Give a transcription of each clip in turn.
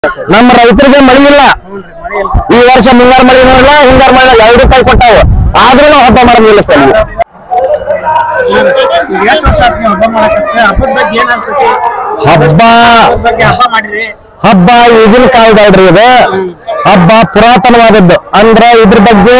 ನಮ್ಮ ರೈತರಿಗೆ ಮಳಿ ಇಲ್ಲ ಈ ವರ್ಷ ಮುಂಗಾರು ಮಳಿ ಇಲ್ಲ ಹಿಂಗಾರು ಮಳಿ ಎರಡು ಕೈ ಕೊಟ್ಟಾವ ಆದ್ರೂ ನಾವು ಹಬ್ಬ ಮಾಡೋದಿಲ್ಲ ಸರ್ ಹಬ್ಬ ಈಗಿನ ಕಾಲದಲ್ರಿ ಇದು ಹಬ್ಬ ಪುರಾತನವಾದದ್ದು ಅಂದ್ರ ಇದ್ರ ಬಗ್ಗೆ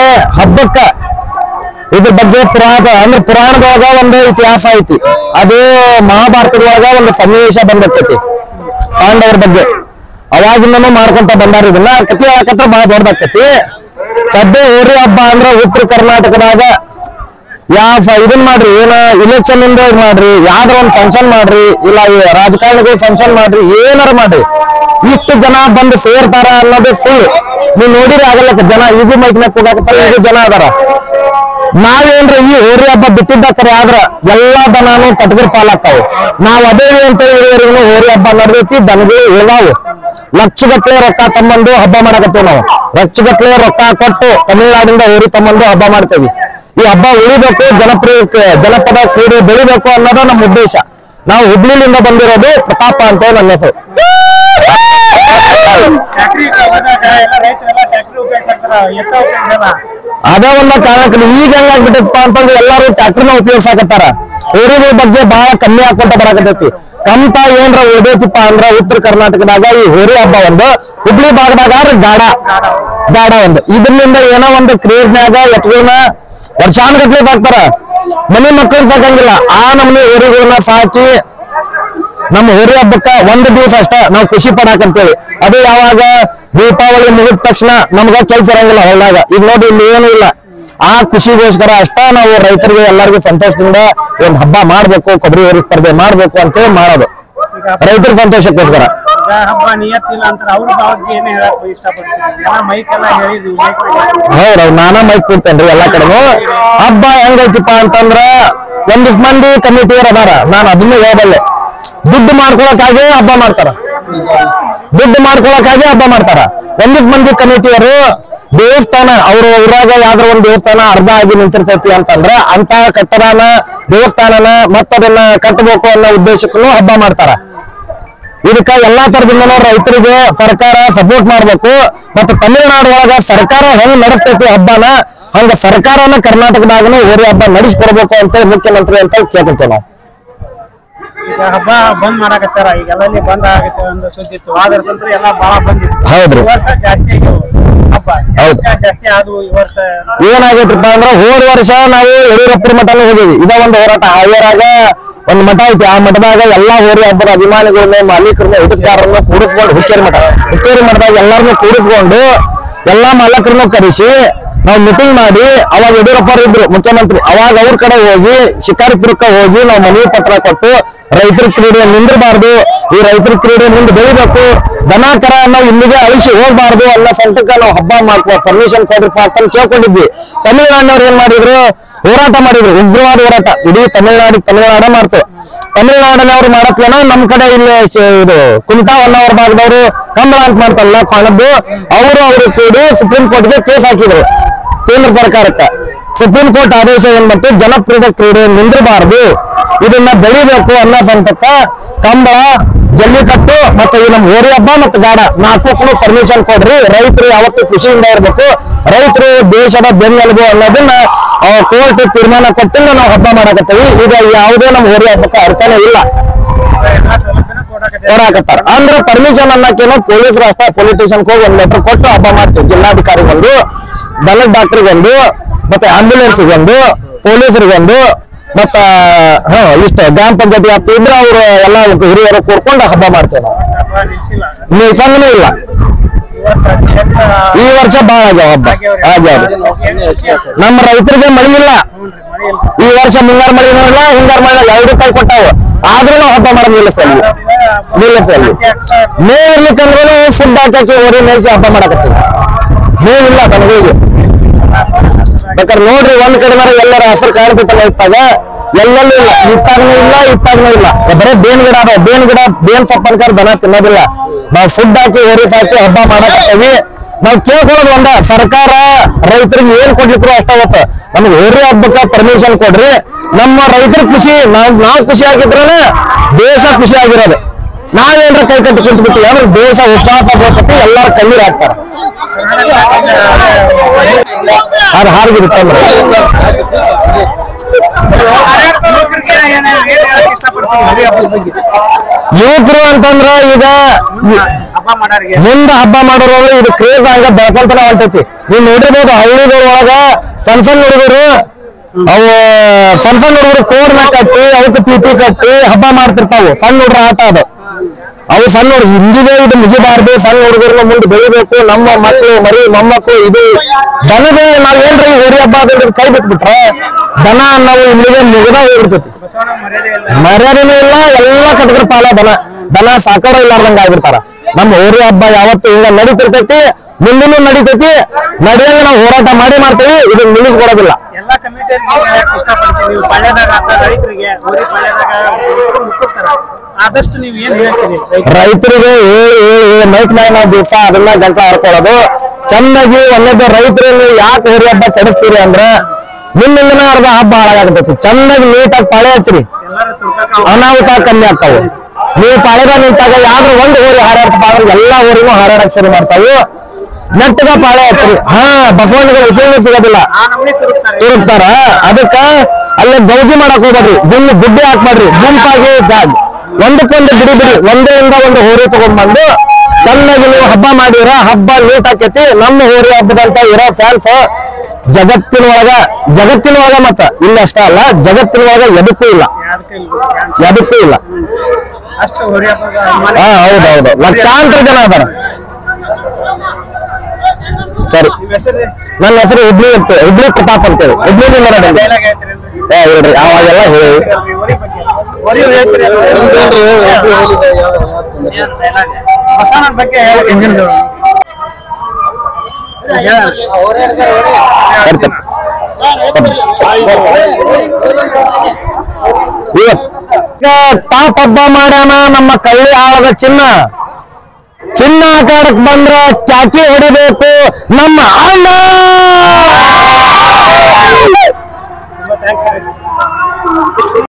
ಇದ್ರ ಬಗ್ಗೆ ಪುರಾಣದೊಳಗ ಒಂದು ಇತಿಹಾಸ ಐತಿ ಅದು ಮಹಾಭಾರತದೊಳಗ ಒಂದು ಸನ್ನಿವೇಶ ಬಂದಿರ್ತೈತಿ ಪಾಂಡವರ ಬಗ್ಗೆ ಅವಾಗಿಂದನೂ ಮಾಡ್ಕೊಂತ ಬಂದಾರ ಇದನ್ನ ಕತಿ ಹೇಳಕತ್ರ ಬಹಳ ದೊಡ್ಡದಾಕತಿ ಸದ್ಯ ಹೋರಿ ಹಬ್ಬ ಅಂದ್ರ ಉತ್ತರ ಕರ್ನಾಟಕದಾಗ ಇದನ್ ಮಾಡ್ರಿ ಏನ ಇಲೆಕ್ಷನ್ ಇಂದ ಮಾಡ್ರಿ ಯಾವ್ದಾರ ಒಂದ್ ಫಂಕ್ಷನ್ ಮಾಡ್ರಿ ಇಲ್ಲ ರಾಜಕಾರಣಿಗಳು ಫಂಕ್ಷನ್ ಮಾಡ್ರಿ ಏನಾರ ಮಾಡ್ರಿ ಇಷ್ಟು ಜನ ಬಂದು ಸೇರ್ತಾರ ಅನ್ನೋದು ಫುಲ್ ನೀವ್ ನೋಡಿರಿ ಆಗಲ್ಲ ಜನ ಇದು ಮೈಕ್ನಾಗ ಹೋಗಾಕತ್ತಾರ ಇದು ಜನ ಅದಾರ ನಾವೇನ್ರಿ ಈ ಹೋರಿ ಹಬ್ಬ ಬಿಟ್ಟಿದ್ದಕ್ಕರೆ ಆದ್ರ ಎಲ್ಲಾ ದನಾನು ಕಟಗರ್ ಪಾಲಾಗ್ತಾವ ನಾವ್ ಅದೇ ಅಂತ ಹೇಳಿವರೆಗೂ ಹೋರಿ ಹಬ್ಬ ನಡೆದೈತಿ ದನಗಳು ಉಳಿದಾವು ಲಕ್ಷಗಟ್ಲೆ ರೊಕ್ಕ ತಮ್ಮಂದು ಹಬ್ಬ ಮಾಡಕತ್ತೇವ್ ನಾವು ಲಕ್ಷಗಟ್ಲೆ ರೊಕ್ಕ ಕೊಟ್ಟು ತಮಿಳುನಾಡಿಂದ ಹೋರಿ ತಮ್ಮಂದು ಹಬ್ಬ ಮಾಡ್ತೇವಿ ಈ ಹಬ್ಬ ಉಳಿಬೇಕು ಜನಪದ ಕ್ರೀಡೆ ಬೆಳಿಬೇಕು ಅನ್ನೋದು ನಮ್ಮ ಉದ್ದೇಶ ನಾವು ಹುಬ್ಳಿಲಿಂದ ಬಂದಿರೋದು ಪ್ರತಾಪ ಅಂತ ನನ್ನ ಹೆಸರು ಅದೇ ಒಂದ ಕಾರಣಕ್ಕೆ ಈಗ ಹೆಂಗಾಗ್ಬಿಟ್ಟಪ್ಪ ಅಂತಂದ್ರೆ ಎಲ್ಲಾರು ಟ್ರ್ಯಾಕ್ಟರ್ನ ಉಪಯೋಗಿಸಾಕತ್ತಾರ ಹೋರಿಗಳ ಬಗ್ಗೆ ಬಹಳ ಕಮ್ಮಿ ಹಾಕೊಂತ ಬರಾಕತ್ತೈತಿ ಕಂತ ಏನ್ರ ಉಳಿದೈತಿಪ್ಪ ಅಂದ್ರ ಉತ್ತರ ಕರ್ನಾಟಕದಾಗ ಈ ಹೋರಿ ಹಬ್ಬ ಒಂದು ಹುಬ್ಳಿ ಭಾಗದಾಗ ಗಾಡ ಒಂದು ಇದರಿಂದ ಏನೋ ಒಂದು ಕ್ರೇಜ್ನಾಗ ಎತ್ಗೋನ ವರ್ಷಾನುಗಟ್ಲೆ ಸಾಕ್ತಾರ ಮನೆ ಮಕ್ಕಳು ಸಾಕಂಗಿಲ್ಲ ಆ ನಮ್ನಿ ಹೋರಿಗಳನ್ನ ಸಾಕಿ ನಮ್ಮ ಹೋರಿ ಹಬ್ಬಕ್ಕ ಒಂದು ದಿವಸ ಅಷ್ಟ ನಾವು ಖುಷಿ ಪಡಾಕಂತೇಳಿ ಅದು ಯಾವಾಗ ದೀಪಾವಳಿ ಮುಗಿದ ತಕ್ಷಣ ನಮ್ಗ ಕೆಲ್ಸ ಇರಂಗಿಲ್ಲ ಹೊಲ್ದಾಗ ಈಗ ನೋಡಿ ಇಲ್ಲಿ ಏನು ಇಲ್ಲ ಆ ಖುಷಿಗೋಸ್ಕರ ಅಷ್ಟ ನಾವು ರೈತರಿಗೆ ಎಲ್ಲರಿಗೂ ಸಂತೋಷದಿಂದ ಒಂದ್ ಹಬ್ಬ ಮಾಡ್ಬೇಕು ಕೊಬ್ಬರಿ ಹೋರಿ ಸ್ಪರ್ಧೆ ಮಾಡ್ಬೇಕು ಅಂತೇಳಿ ಮಾಡೋದು ರೈತರ ಸಂತೋಷಕ್ಕೋಸ್ಕರ ಹೌದು ನಾನಾ ಮೈಕ್ ಕೊಡ್ತೇನ್ರಿ ಎಲ್ಲಾ ಕಡೆನು ಹಬ್ಬ ಹೆಂಗೈತಿಪ್ಪ ಅಂತಂದ್ರ ಒಂದಿಷ್ಟು ಮಂದಿ ಕಮಿಟಿಯರ್ ಅದಾರ ನಾನು ಅದನ್ನ ಹೇಳಬಲ್ಲೆ ದುಡ್ಡು ಮಾಡ್ಕೊಳಕ್ಕಾಗಿ ಹಬ್ಬ ಮಾಡ್ತಾರ ಒಂದಿಷ್ಟು ಮಂದಿ ಕಮಿಟಿಯರು ದೇವಸ್ಥಾನ ಅವ್ರ ಊರಾಗ ಯಾವ್ದ್ರ ಒಂದ್ ದೇವಸ್ಥಾನ ಅರ್ಧ ಆಗಿ ನಿಂತಿರ್ತೈತಿ ಅಂತಂದ್ರ ಅಂತ ಕಟ್ಟಡನ ದೇವಸ್ಥಾನನ ಮತ್ತದನ್ನ ಕಟ್ಟಬೇಕು ಅನ್ನೋ ಉದ್ದೇಶಕ್ಕೂ ಹಬ್ಬ ಮಾಡ್ತಾರ ಇದಕ್ಕ ಎಲ್ಲಾ ತರದಿಂದನೂ ರೈತರಿಗೆ ಸರ್ಕಾರ ಸಪೋರ್ಟ್ ಮಾಡ್ಬೇಕು ಮತ್ತು ತಮಿಳುನಾಡು ಒಳಗ ಸರ್ಕಾರ ಹೆಂಗ್ ನಡೆಸ್ತೈತಿ ಹಬ್ಬನ ಹಂಗ ಸರ್ಕಾರನ ಕರ್ನಾಟಕದಾಗನು ಹೋರಿ ಹಬ್ಬ ನಡೆಸ್ಕೊಡ್ಬೇಕು ಅಂತ ಮುಖ್ಯಮಂತ್ರಿ ಅಂತ ಕೇಳ್ಕೊತೇವೆ ನಾವು ಈಗ ಹಬ್ಬ ಬಂದ್ ಮಾಡಾಕತ್ತಾರ ಈಗೆಲ್ಲ ಬಂದ್ ಆಗತ್ತೆ ಒಂದು ಸುದ್ದಿ ಇತ್ತು ಆದರ್ಸಂತ್ರ ಎಲ್ಲ ಬಹಳ ಬಂದಿತ್ತು ಹೌದ್ರಿ ವರ್ಷ ಜಾಸ್ತಿ ಹಬ್ಬ ಜಾಸ್ತಿ ಆದ್ವು ಈ ವರ್ಷ ಏನಾಗೈತ್ರಪ್ಪ ಅಂದ್ರ ಹೋದ ವರ್ಷ ನಾವು ಯಡಿಯೂರಪ್ಪರ ಮಠನ ಹೋಗಿವಿ ಇದ ಒಂದು ಹೋರಾಟ ಹಾವೇರಾಗ ಒಂದ್ ಮಠ ಐತಿ ಆ ಮಠದಾಗ ಎಲ್ಲಾ ಹೋರಿ ಹಬ್ಬದ ಅಭಿಮಾನಿಗಳನ್ನ ಮಾಲೀಕರನ್ನ ಹಿಡಿದಾರನ್ನ ಕೂಡಿಸ್ಕೊಂಡು ಹುಕ್ಕೇರಿ ಮಠದಾಗ ಎಲ್ಲಾರನ್ನೂ ಕೂಡಿಸ್ಕೊಂಡು ಎಲ್ಲಾ ಮಾಲಕರನ್ನು ಕರೆಸಿ ನಾವು ಮೀಟಿಂಗ್ ಮಾಡಿ ಅವಾಗ ಯಡಿಯೂರಪ್ಪ ಇದ್ರು ಮುಖ್ಯಮಂತ್ರಿ ಅವಾಗ ಅವ್ರ ಕಡೆ ಹೋಗಿ ಶಿಕಾರಿಪುರಕ್ಕೆ ಹೋಗಿ ನಾವು ಮನವಿ ಪತ್ರ ಕೊಟ್ಟು ರೈತರ ಕ್ರೀಡೆ ನಿಂದಿರಬಾರ್ದು ಈ ರೈತರ ಕ್ರೀಡೆ ಮುಂದೆ ಬೆಳಿಬೇಕು ದನ ಕರ ನಾವು ಇಲ್ಲಿಗೆ ಅಳಿಸಿ ಹೋಗ್ಬಾರ್ದು ಅನ್ನೋ ಸಂಕಟಕ್ಕೆ ನಾವು ಹಬ್ಬ ಮಾಡ್ಕೋ ಪರ್ಮಿಷನ್ ಕೊಡ್ರಿಪ್ಪ ಅಂತ ಕೇಳ್ಕೊಂಡಿದ್ವಿ ತಮಿಳುನಾಡಿನವ್ರು ಏನ್ ಮಾಡಿದ್ರು ಹೋರಾಟ ಮಾಡಿದ್ರು ಉಗ್ರವಾದ ಹೋರಾಟ ಇಡೀ ತಮಿಳುನಾಡ ಮಾಡ್ತು ತಮಿಳುನಾಡಿನವ್ರು ಮಾಡತ್ಲೇನೋ ನಮ್ ಕಡೆ ಇಲ್ಲಿ ಇದು ಕುಮಟಾ ಹೊನ್ನಾವರ ಭಾಗದವರು ಕಂಬಳ ಅಂತ ಮಾಡ್ತಾರಲ್ಲ ಕಾಣದ್ದು ಅವರು ಕೂಡಿ ಸುಪ್ರೀಂ ಕೋರ್ಟ್ಗೆ ಕೇಸ್ ಹಾಕಿದ್ರು ಕೇಂದ್ರ ಸರ್ಕಾರಕ್ಕೆ ಸುಪ್ರೀಂ ಕೋರ್ಟ್ ಆದೇಶ ಏನ್ ಬಂತು ಜನಪ್ರಿಯ ಕ್ರೀಡೆ ನಿಂದಿರಬಾರ್ದು ಇದನ್ನ ಬೆಳಿಬೇಕು ಅನ್ನೋ ಸಂತಕ್ಕ ಕಂಬಳ ಜಲ್ಲಿಕಟ್ಟು ಮತ್ತೆ ಈ ನಮ್ ಹೋರಿ ಹಬ್ಬ ಮತ್ತೆ ಗಾಡ ನಾಲ್ಕು ಪರ್ಮಿಷನ್ ಕೊಡ್ರಿ ರೈತರು ಯಾವತ್ತೂ ಖುಷಿಯಿಂದ ಇರ್ಬೇಕು ರೈತರು ದೇಶದ ಬೆನ್ನೆಲುಬು ಅನ್ನೋದನ್ನ ಕೋರ್ಟ್ ತೀರ್ಮಾನ ಕೊಟ್ಟಿಂದ ನಾವು ಹಬ್ಬ ಮಾಡಕತ್ತೀವಿ ಈಗ ಯಾವುದೇ ನಮ್ ಹೋರಿ ಹಬ್ಬಕ್ಕೆ ಅರ್ಥನೇ ಇಲ್ಲ ಕೊಡಾಕತ್ತಾರ ಅಂದ್ರೆ ಪರ್ಮಿಷನ್ ಅನ್ನಕ್ಕೇನೋ ಪೊಲೀಸರು ಅಷ್ಟ ಪೊಲಿಟಿಷಿಯನ್ ಹೋಗಿ ಒಂದ್ ಲೆಟರ್ ಕೊಟ್ಟು ಹಬ್ಬ ಮಾಡ್ತೀವಿ ಜಿಲ್ಲಾಧಿಕಾರಿಗೊಂದು ದನದ ಡಾಕ್ಟರ್ಗೊಂದು ಮತ್ತೆ ಆಂಬ್ಯುಲೆನ್ಸ್ಗೊಂದು ಪೊಲೀಸರಿಗೊಂದು ಮತ್ತ ಇಷ್ಟ ಗ್ರಾಮ ಪಂಚಾಯತಿ ವ್ಯಾಪ್ತಿ ಇದ್ರೆ ಅವ್ರು ಎಲ್ಲ ಹಿರಿಯರು ಕೂಡ್ಕೊಂಡು ಹಬ್ಬ ಮಾಡ್ತೇವೆ ನಾವು ನಿಲ್ಸಂಗನೂ ಇಲ್ಲ ಈ ವರ್ಷ ಬಹಳ ಆಗ್ಯಾವ ಹಬ್ಬ ನಮ್ಮ ರೈತರಿಗೆ ಮಳಿ ಇಲ್ಲ ಈ ವರ್ಷ ಮುಂಗಾರು ಮಳಿ ಇಲ್ಲ ಹಿಂಗಾರು ಮಳಿ ಎರಡು ಕೈ ಕೊಟ್ಟಾವ ಆದ್ರೂ ನಾವು ಹಬ್ಬ ಮಾಡೋದಿಲ್ಲ ಸರ್ ಮೇವ್ ಇರ್ಲಿಕ್ಕಂದ್ರೂ ಫುಡ್ ಹಾಕಿ ಹೋರಿ ಮೇಯಿಸಿ ಹಬ್ಬ ಮಾಡಕತ್ತೀವಿ ಮೇವ್ ಇಲ್ಲ ತನಗೆ ಬೇಕಾದ್ರೆ ನೋಡ್ರಿ ಒಂದ್ ಕಡೆ ಎಲ್ಲರ ಹಸಿರು ಕಾಣ್ತಿತ್ತಲ್ಲ ಇತ್ತಾಗ ಎಲ್ಲೆಲ್ಲೂ ಇಲ್ಲ ಇತ್ತಾಗ್ನೂ ಇಲ್ಲ ಬರೀ ಬೇನ್ ಗಿಡ ಅದಾವ ಬೇನ್ ಸೊಪ್ಪನ್ಕಾರ ದನ ತಿನ್ನೋದಿಲ್ಲ ನಾವು ಫುಡ್ ಹಾಕಿ ಹೋರಿ ಸಾಕಿ ಹಬ್ಬ ಮಾಡಕತ್ತೀವಿ ನಾವು ಕೇಳ್ಕೊಳ್ಳೋದು ಒಂದ ಸರ್ಕಾರ ರೈತರಿಗೆ ಏನ್ ಕೊಡ್ಲಿಕ್ಕೂ ಅಷ್ಟ ಅವತ್ತು ನಮ್ಗೆ ಹೋರಿ ಹಬ್ಬಕ್ಕ ಪರ್ಮಿಷನ್ ಕೊಡ್ರಿ ನಮ್ಮ ರೈತರ ಖುಷಿ ನಾವ್ ಖುಷಿ ಆಗಿದ್ರೇನೆ ದೇಶ ಖುಷಿ ಆಗಿರೋದು ನಾವೇನ್ರ ಕೈ ಕಟ್ಟಿ ಕುಂತು ಬಿಟ್ಟು ಅಂದ್ರೆ ದೇಶ ಉಪವಾಸ ಹೋಗ್ತತಿ ಎಲ್ಲಾರು ಕಣ್ಣೀರ್ ಹಾಕ್ತಾರ ಅದು ಹಾರಿಗಿರುತ್ತೆ ಯುವಕರು ಅಂತಂದ್ರ ಈಗ ಮುಂದ ಹಬ್ಬ ಮಾಡೋರು ಇದು ಕ್ರೇಜ್ ಹಂಗ ಬೆಳ್ಕೊಂತನ ಹೊಂಟೈತಿ ನೀವ್ ನೋಡಿರ್ಬೋದು ಹಳ್ಳಿಗಳ ಒಳಗ ಸಣ್ಣ ಸಣ್ಣ ಹುಡುಗರು ಅವು ಸಣ್ಣ ಸಣ್ಣ ಹುಡುಗರು ಕೋರ್ನ ಕಟ್ಟಿ ಅವಕ್ಕೆ ಪೀಪಿ ಕಟ್ಟಿ ಹಬ್ಬ ಮಾಡ್ತಿರ್ತಾವು ಸಣ್ಣ ಹುಡುಗರ ಆಟ ಅದು ಅವು ಸಣ್ಣ ಹುಡುಗ ಇಂದಿಗೆ ಇದು ಮುಗಿಬಾರ್ದು ಸಣ್ಣ ಹುಡುಗರನ್ನ ಮುಂದೆ ಬೆಳಿಬೇಕು ನಮ್ಮ ಮಕ್ಕಳು ಮರಿ ಮೊಮ್ಮಕ್ಕಳು ಇದು ದನದ ನಾವ್ ಏನ್ರಿ ಹೋರಿ ಹಬ್ಬ ಅದನ್ನ ಕೈ ಬಿಟ್ಬಿಟ್ರ ದನ ನಾವು ಇಲ್ಲಿಗೆ ಮುಗಿದ ಹೋಗ್ಬಿಡ್ತೈತಿ ಮರ್ಯಾದೆನೂ ಇಲ್ಲ ಎಲ್ಲ ಕಟಕರ ಪಾಲ ದನ ಸಾಕಾರ ಇಲ್ಲಾರ್ದಂಗ ಆಗ್ಬಿಡ್ತಾರ ನಮ್ಮ ಹೋರಿ ಹಬ್ಬ ಯಾವತ್ತು ಹಿಂಗ ನಡೀತಿರ್ತೈತಿ ಮುಂದಿನೂ ನಡೀತೈತಿ ನಡೆಯಂಗ ನಾವು ಹೋರಾಟ ಮಾಡ್ತೇವಿ ಇದನ್ನ ನಿಲ್ಲಿಸ್ಕೊಡೋದಿಲ್ಲ ಎಲ್ಲಾ ಕಮಿಟಿ ಇಷ್ಟಪಡ್ತೀವಿ ರೈತರಿಗೆ ಆದಷ್ಟು ನೀವ್ ಏನ್ ಹೇಳ್ತೀರಿ ರೈತರಿಗೆ ಮೈಕ್ ಮ್ಯಾಗ ನಾವು ದಿವಸ ಅದನ್ನ ಗಂಟ ಹಾಡ್ಕೊಳ್ಳೋದು ಚೆನ್ನಾಗಿ ಒಂದೇ ರೈತರಲ್ಲಿ ಯಾಕೆ ಹೋರಿ ಹಬ್ಬ ಕೆಡಿಸ್ತೀರಿ ಅಂದ್ರ ನಿಮ್ಮಿಂದನ ಅರ್ಧ ಹಬ್ಬ ಹಾಳಾಗತೈತಿ ಚೆನ್ನಾಗಿ ನೀಟಾಗಿ ಪಾಳೆ ಹಚ್ಚ್ರಿ ಅನಾಹುತ ಕಮ್ಮಿ ಆಗ್ತಾವ ನೀವು ಪಾಳೆಗ ನಿಂತಾಗ ಯಾವ್ದ್ರ ಒಂದು ಹೋರಿ ಹಾರಾಡ್ತಪ್ಪ ಅಂದ್ರೆ ಎಲ್ಲಾ ಹೋರಿನೂ ಹಾರಾಡಕ್ ಶುರು ಮಾಡ್ತಾವು ನೆಟ್ಟಗ ಪಾಳೆ ಹಚ್ಚ್ರಿ ಬಸವಣ್ಣಿಗೆ ಉಸಿರು ಸಿಗೋದಿಲ್ಲ ತಿರುಗ್ತಾರ ಅದಕ್ಕ ಅಲ್ಲೇ ಗೌಜಿ ಮಾಡಕ್ ಹೋಗ್ಬೇಡ್ರಿ ಗುಡ್ಡಿ ಹಾಕ್ಬೇಡ್ರಿ ಗುಂಪಾಗಿ ಒಂದಕ್ಕೊಂದು ಬಿಡಿ ಒಂದರಿಂದ ಒಂದು ಹೋರಿ ತಗೊಂಡ್ಬಂದು ಚೆನ್ನಾಗಿ ನೀವು ಹಬ್ಬ ಮಾಡಿರ ಹಬ್ಬ ನೀಟ್ ಹಾಕೈತಿ ನಮ್ಮ ಹೋರಿ ಹಬ್ಬದಂತ ಇರೋ ಫ್ಯಾನ್ಸ್ ಜಗತ್ತಿನೊಳಗ ಮತ್ತ ಇಲ್ಲಷ್ಟ ಅಲ್ಲ ಜಗತ್ತಿನೊಳಗ ಎದಕ್ಕೂ ಇಲ್ಲ ಹೌದೌದು ಲಕ್ಷಾಂತರ ಜನ ಅದಾರ ಸರಿ ನನ್ನ ಹೆಸರು ಹುಬ್ಳಿ ಪ್ರತಾಪ್ ಅಂತೇಳಿ ಹುಬ್ಳಿ ಹೇಳ್ರಿ ಅವಾಗೆಲ್ಲ ಹೇಳಿ ಬಗ್ಗೆ ಟಾಪ್ ಹಬ್ಬ ಮಾಡ್ಯಾನ ನಮ್ಮ ಕಳ್ಳಿ ಆಳದ ಚಿನ್ನ ಆಕಾರಕ್ಕೆ ಬಂದ್ರ ಚಾಕಿ ಹೊಡಿಬೇಕು ನಮ್ಮ ಅಣ್ಣ.